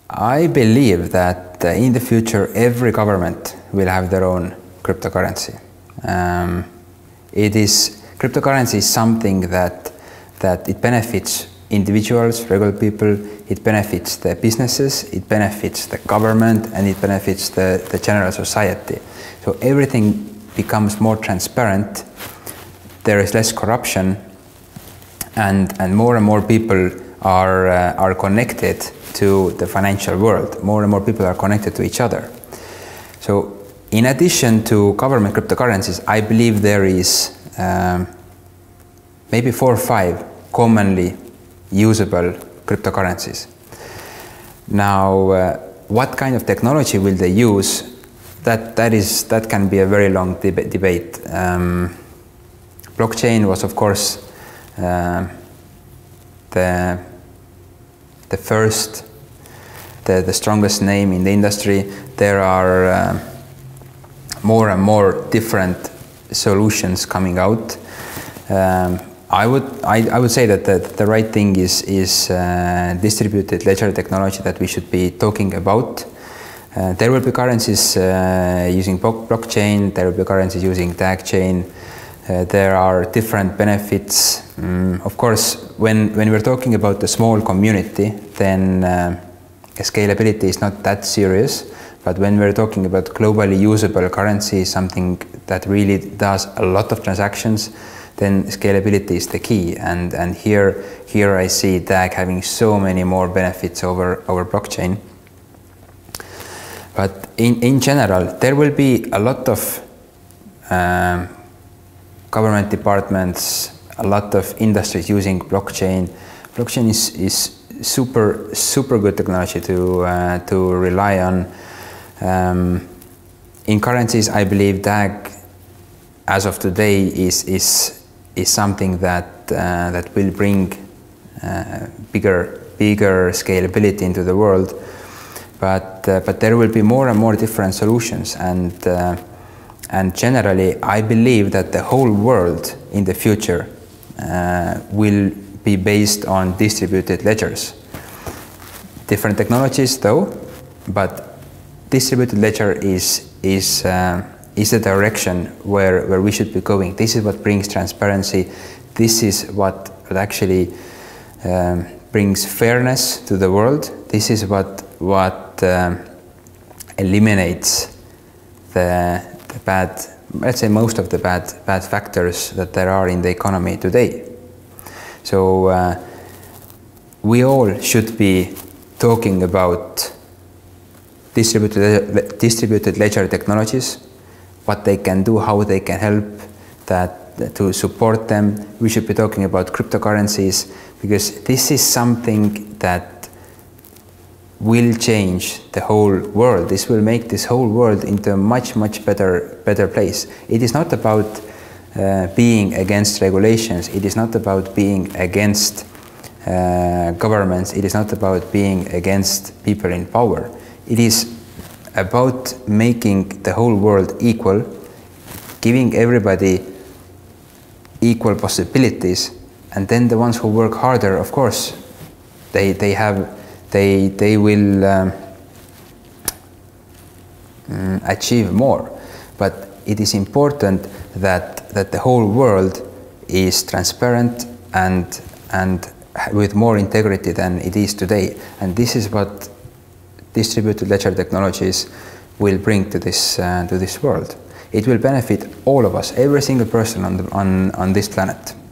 I believe that in the future every government will have their own cryptocurrency. Cryptocurrency is something that it benefits individuals, regular people, it benefits the businesses, it benefits the government, and it benefits the general society. So everything becomes more transparent, there is less corruption, and more people are connected to the financial world. More and more people are connected to each other. So in addition to government cryptocurrencies, I believe there is maybe 4 or 5 commonly usable cryptocurrencies. Now, what kind of technology will they use? That can be a very long debate. Blockchain was, of course, the first, the strongest name in the industry. There are more and more different solutions coming out. I would say that the right thing is distributed ledger technology that we should be talking about. There will be currencies using blockchain, there will be currencies using tag chain. There are different benefits. Of course, when we're talking about the small community, then scalability is not that serious. But when we're talking about globally usable currency, something that really does a lot of transactions, then scalability is the key. And here I see DAG having so many more benefits over blockchain. But in general, there will be a lot of government departments, a lot of industries using blockchain. Blockchain is super good technology to rely on. In currencies, I believe DAG, as of today, is something that will bring bigger scalability into the world. But there will be more and more different solutions, and generally, I believe that the whole world in the future will be based on distributed ledgers. Different technologies, though, but distributed ledger is the direction where we should be going. This is what brings transparency. This is what actually brings fairness to the world. This is what eliminates the bad, let's say most of the bad factors that there are in the economy today. So we all should be talking about distributed ledger technologies, what they can do, how they can help, to support them. We should be talking about cryptocurrencies, because this is something that will change the whole world. This will make this whole world into a much better place. It is not about being against regulations. It is not about being against governments. It is not about being against people in power. It is about making the whole world equal, giving everybody equal possibilities, and then the ones who work harder, of course, they will achieve more. But it is important that the whole world is transparent and with more integrity than it is today. And this is what distributed ledger technologies will bring to this world. It will benefit all of us, every single person on this planet.